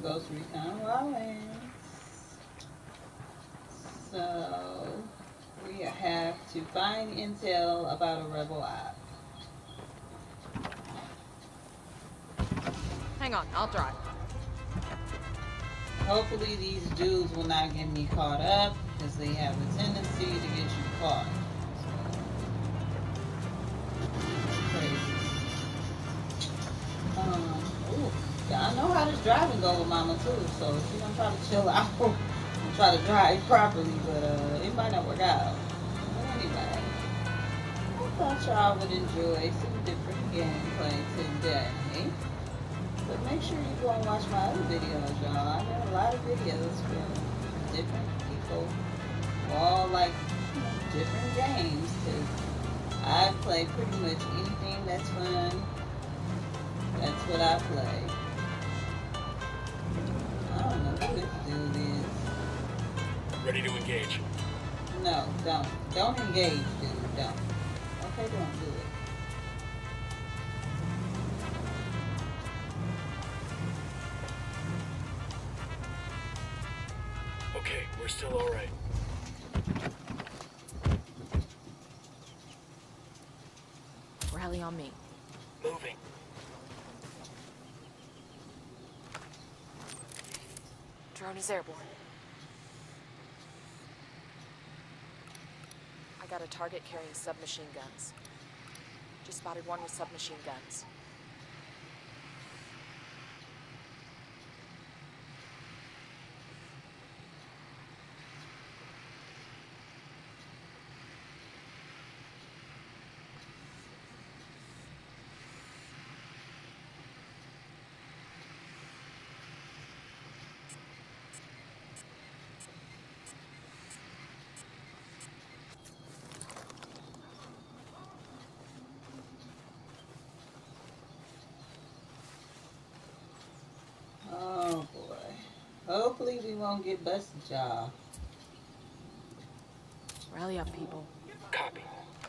Ghost Recon Wildlands. So we have to find intel about a rebel op. Hang on, I'll drive. Hopefully these dudes will not get me caught up, because they have a tendency to get you caught. Crazy. Ooh, I know how this driving go with Mama too, so she's gonna try to chill out and try to drive properly, but it might not work out. But anyway, I thought y'all would enjoy some different gameplay today. But make sure you go and watch my other videos, y'all. I got a lot of videos from different people, all like different games, because I play pretty much anything that's fun. That's what I play. I don't know who this dude is. Ready to engage. No, don't. Don't engage, dude. Don't. Okay, don't do it. Okay, we're still all right. Rally on me. Moving. Drone is airborne. I got a target carrying submachine guns. Just spotted one with submachine guns. Oh boy. Hopefully we won't get busted, y'all. Rally up, people. Copy.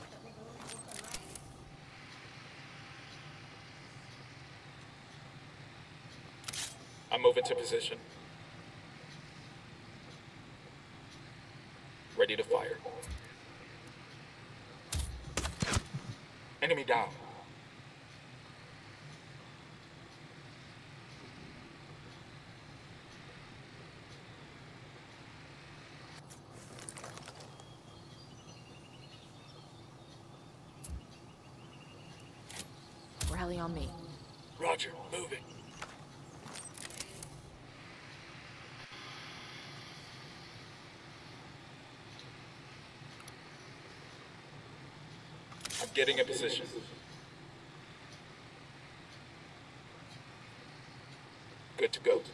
I'm moving to position. Ready to fire. Enemy down. Rally on me. Roger, moving. I'm getting a position. Good to go.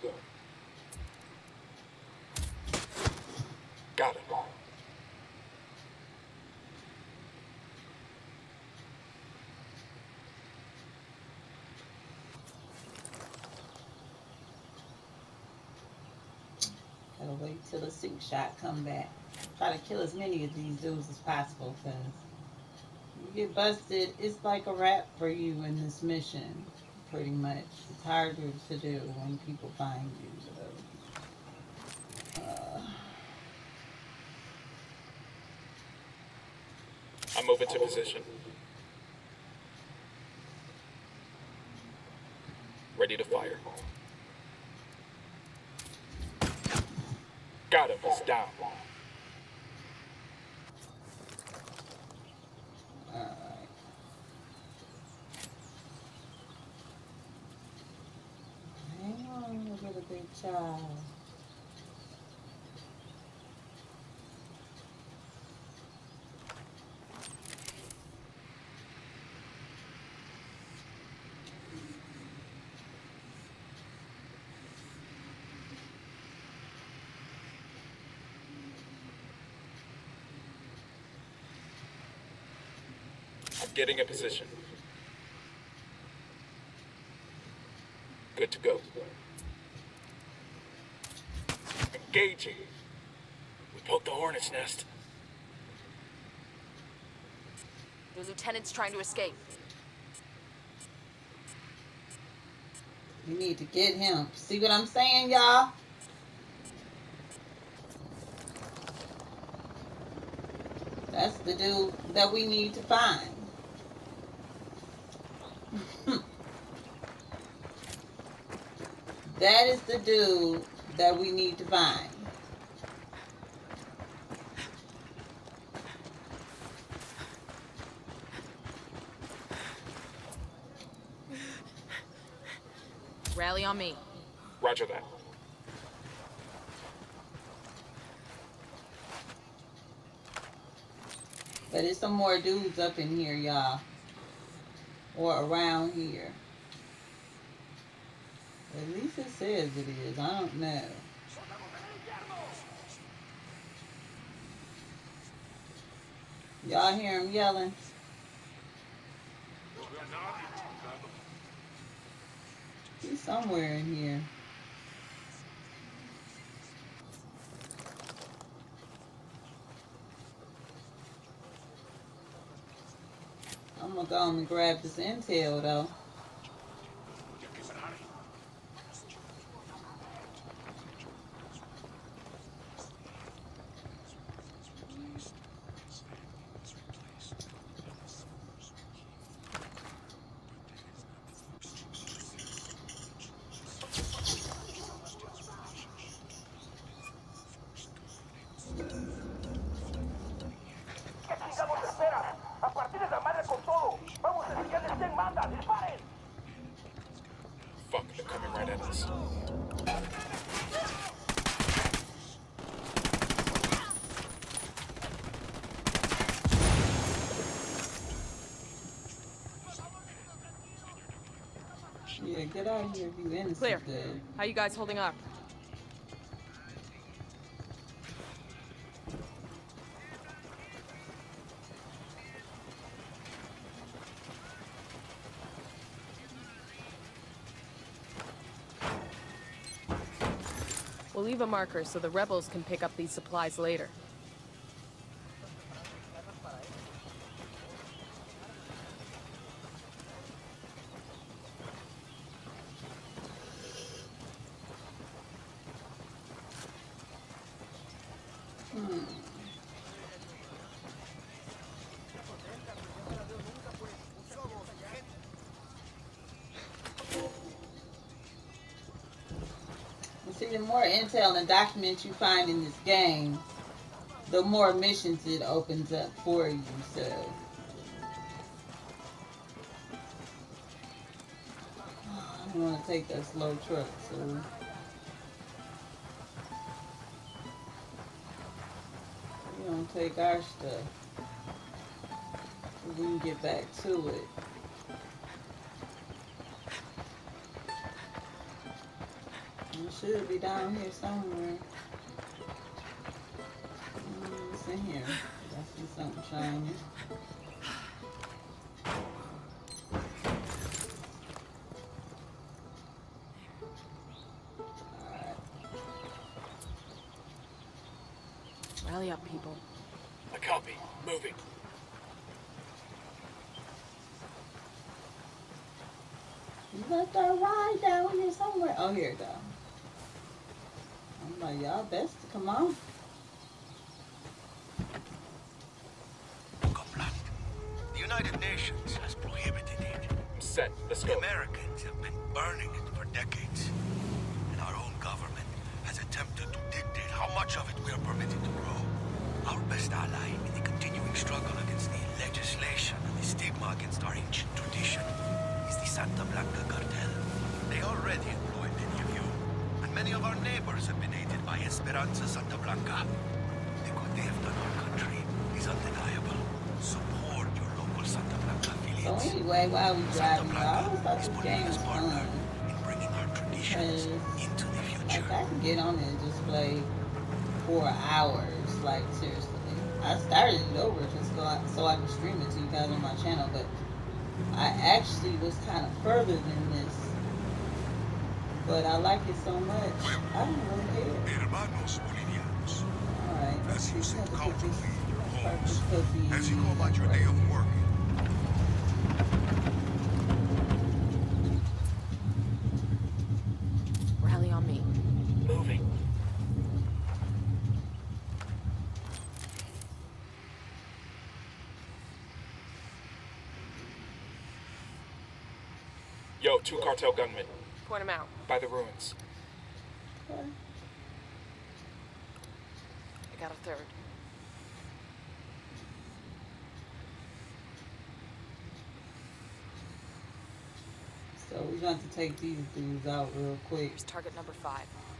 Got him. Gotta wait till the sync shot come back. Try to kill as many of these dudes as possible, because you get busted, it's like a wrap for you in this mission, pretty much. It's harder to do when people find you. So, I'm moving to position. Ready to fire. Got him. He's down. alright. Hang on, look at a big child. I'm getting a position. Good to go. Engaging. We poked the hornet's nest. The lieutenant's trying to escape. We need to get him. See what I'm saying, y'all? That's the dude that we need to find. That is the dude that we need to find. Rally on me. Roger that. But there's some more dudes up in here, y'all. Or around here. At least it says it is. I don't know. Y'all hear him yelling? He's somewhere in here. I'm gonna go and grab this intel though. Fuck, they're coming right at us. Yeah, get out of here if you innocent. Clear. Dude. How you guys holding up? We'll leave a marker so the rebels can pick up these supplies later. See, the more intel and documents you find in this game, the more missions it opens up for you, so. I don't want to take that slow truck, so. We're going to take our stuff so we can get back to it. It should be down here somewhere. It's in here. I see something shiny. Alright. Rally up, people. A copy. Moving. You left our ride down here somewhere. Oh, here it goes. I'm like, y'all best to come on. Copland. The United Nations has prohibited it. I'm set. Let's The go. Americans have been burning it for decades. And our own government has attempted to dictate how much of it we are permitted to grow. Our best ally in the continuing struggle against the legislation and the stigma against our ancient tradition is the Santa Blanca cartel. They already employ many of you, and many of our neighbors have been aided by Esperanza Santa Blanca. The good they have done our country is undeniable. Support your local Santa Blanca So affiliates. anyway, while we Santa driving, I Blanca always thought is this putting game his was partner fun. in bringing our traditions into the Like, future. I can get on it and just play for hours. Like, seriously. I started it over just so I can stream it to you guys on my channel, but I actually was kind of further than this. But I like it so much, I don't really care. Hermanos Bolivianos, Alright, as you sit comfortably in your this homes, could be as you go about your day of work, Yo, 2 cartel gunmen. Point him out. By the ruins. Okay. I got a third. So we're going to take these dudes out real quick. Here's target number 5.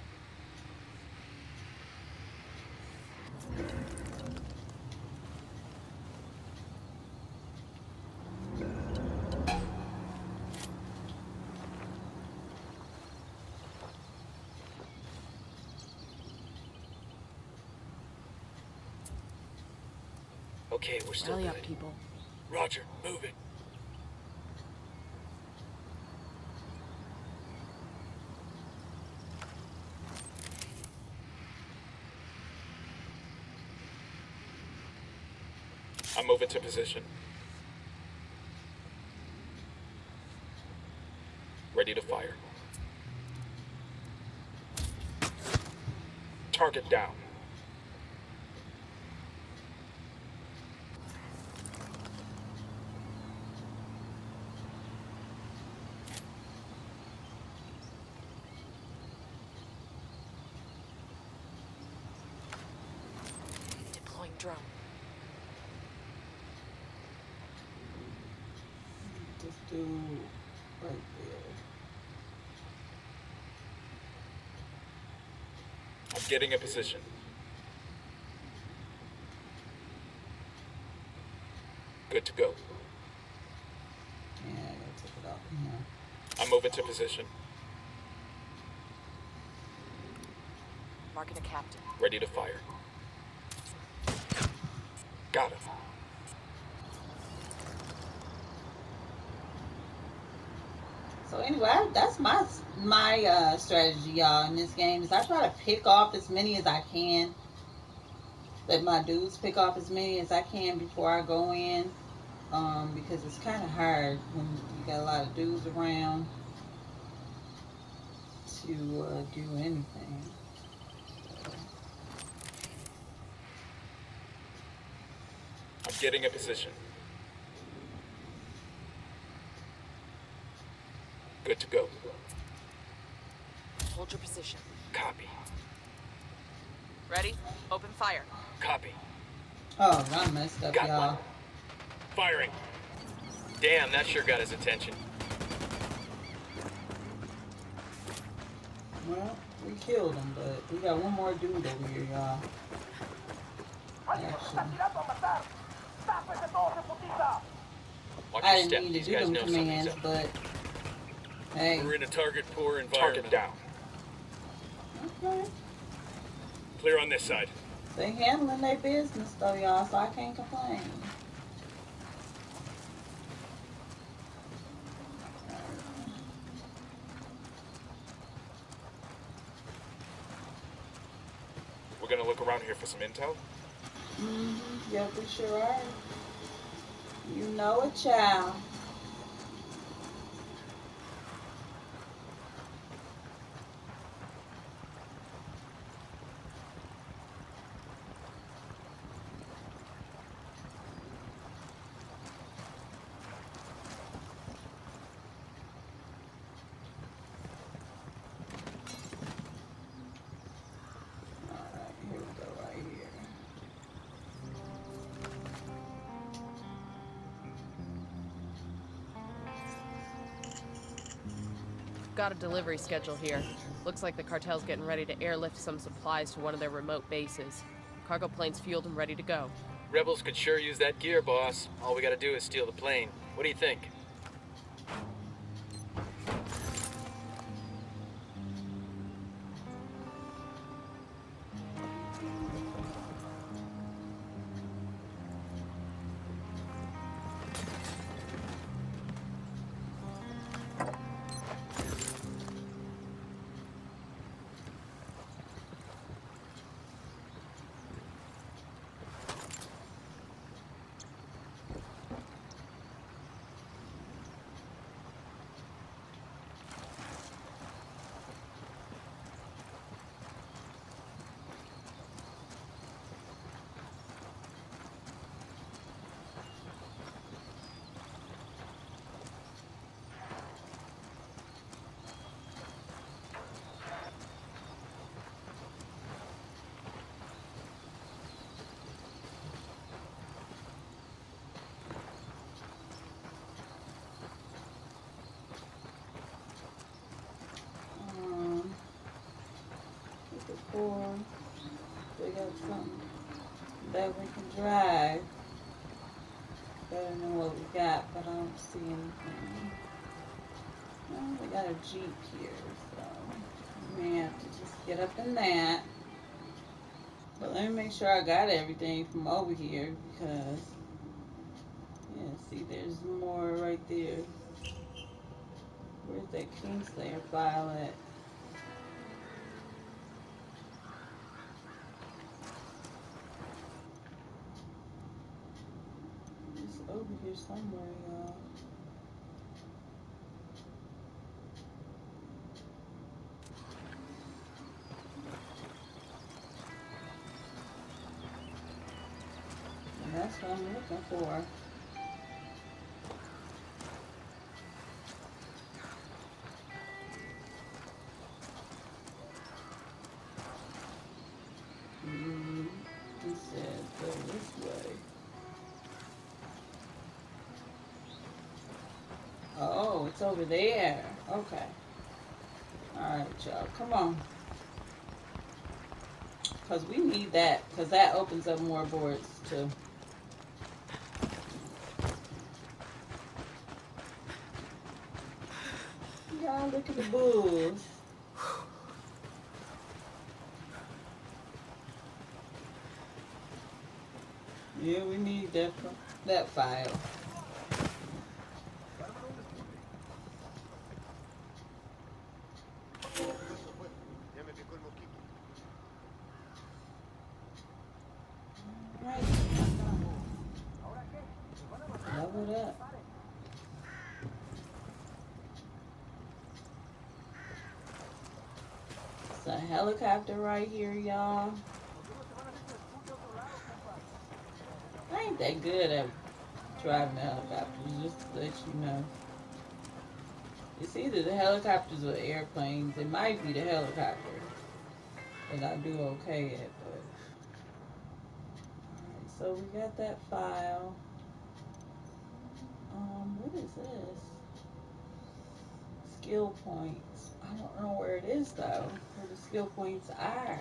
Okay, we're still Rally good. up, people. Roger, move it. I'm moving to position. Ready to fire. Target down. Deploying drone. This dude right there. I'm getting in position. Good to go. Yeah, I gotta take it out from here. I'm moving to position. Marking a captain. Ready to fire. Got him. So anyway, that's my strategy, y'all, in this game. Is I try to pick off as many as I can. Let my dudes pick off as many as I can before I go in. Because it's kind of hard when you got a lot of dudes around to do anything. I'm getting in position. Good to go. Hold your position. Copy. Ready? Open fire. Copy. Oh, I messed up, Got y'all. one. Firing. Damn, that sure got his attention. Well, we killed him, but we got one more dude over here, y'all. Actually, Watch I your didn't step. mean to These do guys them know something's commands, up. but hey. We're in a target-poor environment. Target down. Okay. Clear on this side. They handling their business though, y'all, so I can't complain. We're gonna look around here for some intel. Yep, we sure are. You know it, child. Got a delivery schedule here. Looks like the cartel's getting ready to airlift some supplies to one of their remote bases. Cargo plane's fueled and ready to go. Rebels could sure use that gear, boss. All we gotta do is steal the plane. What do you think? that we can drive. Better than what we got, but I don't see anything. Well, we got a Jeep here, so we may have to just get up in that. But let me make sure I got everything from over here because, yeah, see, there's more right there. Where's that Kingslayer file at? It's over here somewhere, y'all. And that's what I'm looking for. He said go this way. Oh, it's over there. Okay. Alright, y'all. Come on. Because we need that. Because that opens up more boards, too. Y'all, look at the bulls. Yeah, we need that file. Right. Level up. It's a helicopter right here, y'all. I ain't that good at driving a helicopter, just to let you know. It's either the helicopters or airplanes. It might be the helicopter that I do okay at, but alright, so we got that file. What is this? Skill points. I don't know where it is though, where the skill points are.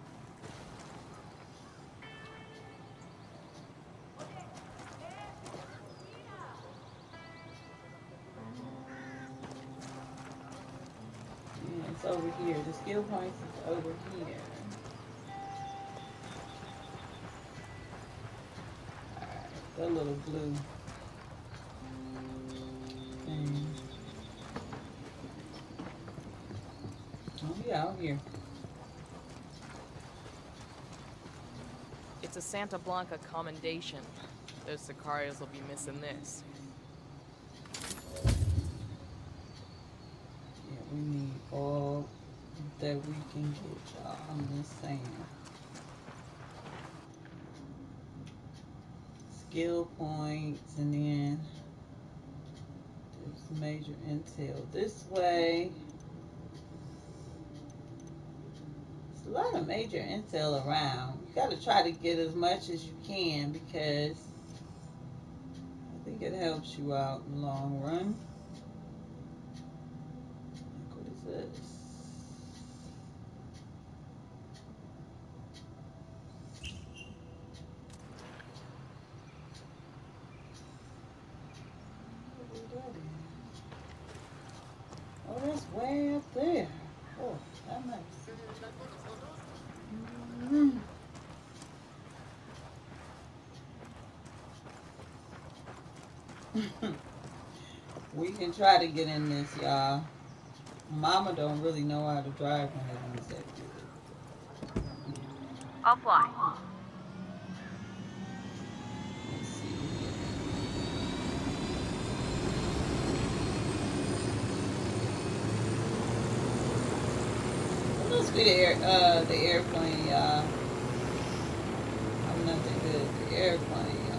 Yeah, it's over here. The skill points is over here. Alright, that little blue thing. Oh, yeah, out here. It's a Santa Blanca commendation. Those Sicarios will be missing this. Yeah, we need all that we can get, y'all. I'm just saying. Skill points, and then there's major intel this way. There's a lot of major intel around. You gotta try to get as much as you can because I think it helps you out in the long run. Like, what is this? Oh, that's way up there. Oh, that nice. We can try to get in this, y'all. Mama don't really know how to drive one of these that good. I'll fly. Let's see. It must be the airplane, y'all. I'm not that good at the airplane, y'all.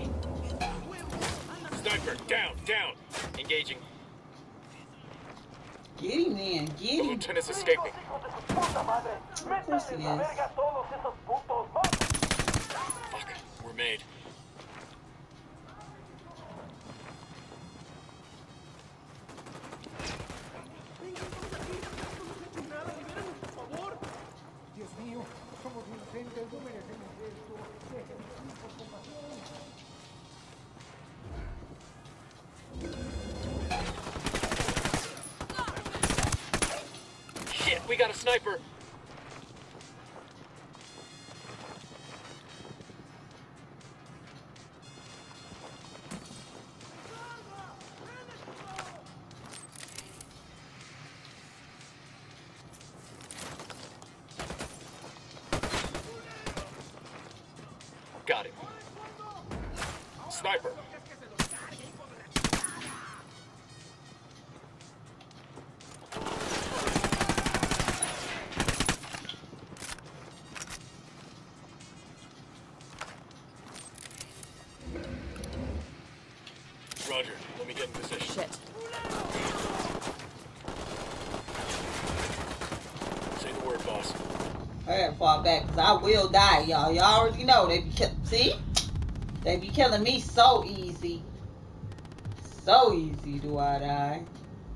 Sniper, down, down. Engaging. Get him then. Get The him. lieutenant's escaping. Of course he is. Fuck, we're made. Shit, we got a sniper. Got him. Sniper. Roger, let me get in position. Shit. Say the word, boss. I gotta fall back because I will die, y'all. Y'all already know they be see? They be killing me so easy. So easy do I die.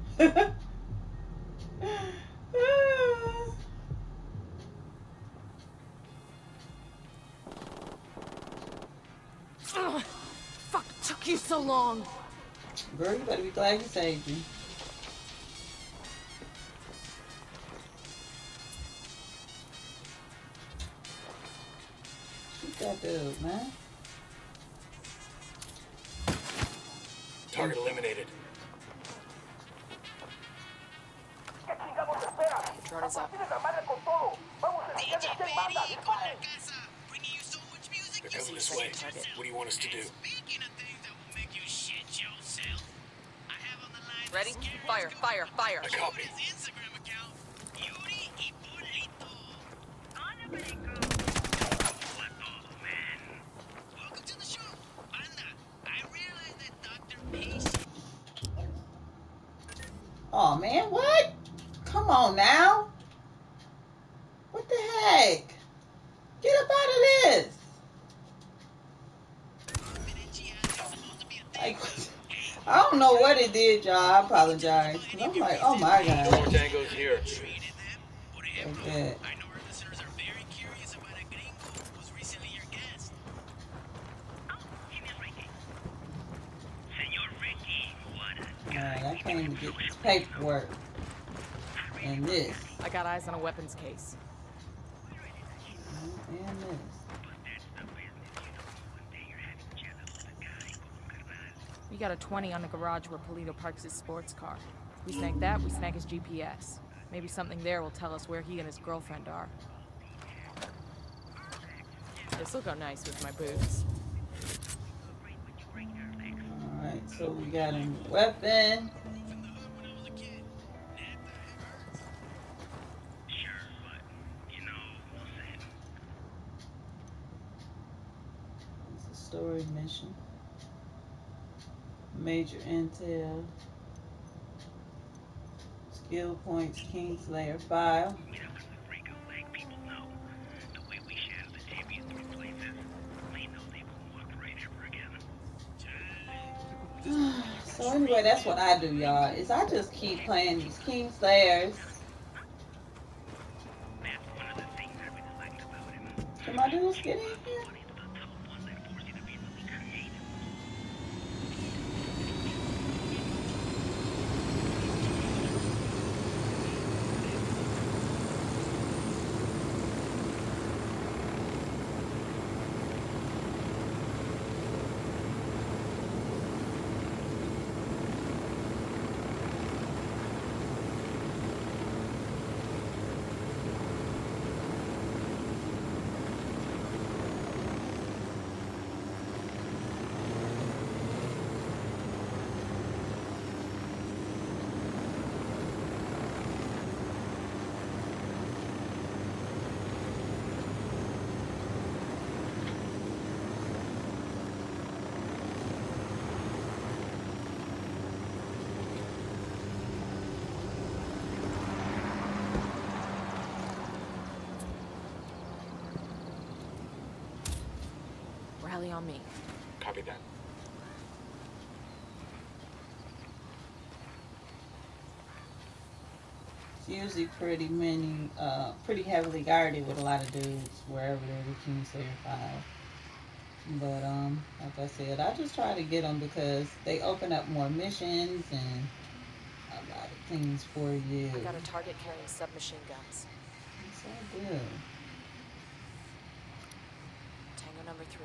Ugh, fuck, took you so long. Girl, you better be glad you saved me. Shoot that dude, man. Target eliminated. Drone is up. They're coming this way. What do you want us to do? Ready? Fire, fire, fire. I copy. Oh man, what? Come on now. What the heck? Get up out of this. Like, I don't know what it did, y'all. I apologize. 'Cause I'm like, oh my No more god. tangos here. Like that. Alright, I can't even get this paperwork. And this. I got eyes on a weapons case. And this. We got a 20 on the garage where Polito parks his sports car. We snag that, we snag his GPS. Maybe something there will tell us where he and his girlfriend are. This'll go nice with my boots. Alright, so we got a weapon. It's a story mission. Major intel. Skill points, Kingslayer file. So anyway, that's what I do, y'all. Is I just keep playing these Kingslayers. Can my dudes get in here? Heli on me. Copy that. It's usually pretty heavily guarded with a lot of dudes wherever there's a Kingslayer file. But like I said, I just try to get them because they open up more missions and a lot of things for you. I got a target carrying submachine guns. It's so good. Tango number 3.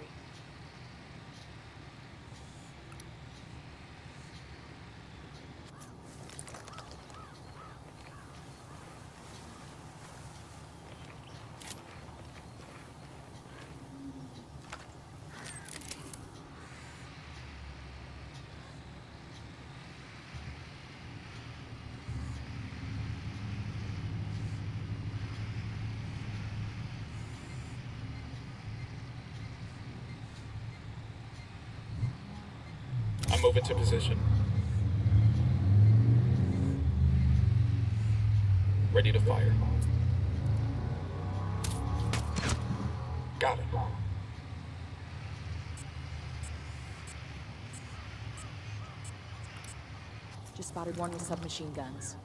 I'm moving to position. Ready to fire. Got it. Just spotted one with submachine guns.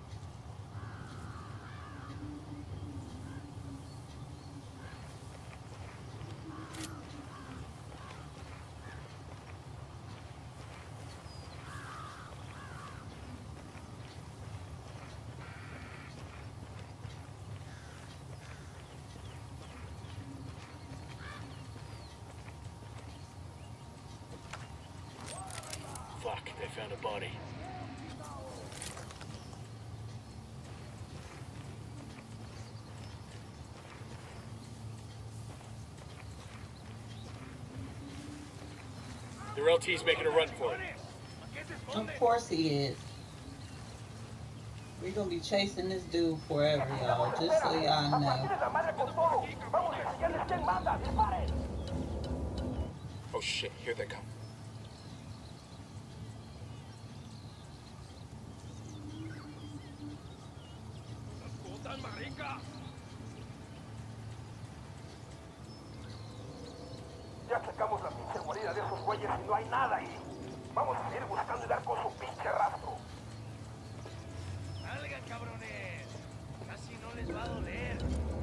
Fuck, they found a body. The LT's making a run for it. Of course he is. We're gonna be chasing this dude forever, y'all. Just so y'all know. Oh shit, here they come. Ya sacamos la pinche guarida de esos güeyes y no hay nada ahí. Vamos a seguir buscando y dar con su pinche rastro. Salgan, cabrones. Casi no les va a doler.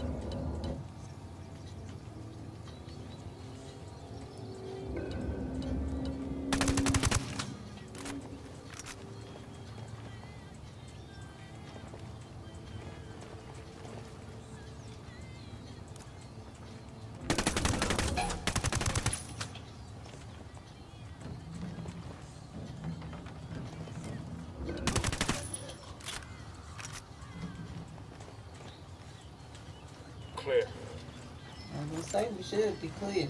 Clear. I was gonna say we should be clear.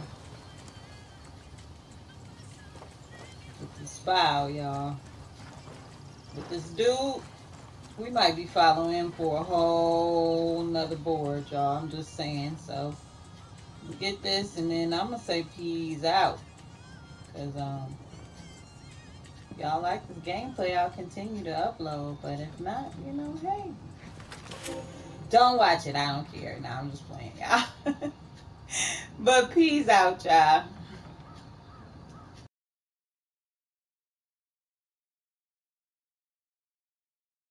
With this file, y'all. With this dude, we might be following him for a whole nother board, y'all. I'm just saying. So we get this, and then I'm gonna say peace out. Cause y'all like this gameplay, I'll continue to upload. But if not, you know, hey. Don't watch it. I don't care. Now I'm just playing, y'all. But peace out, y'all.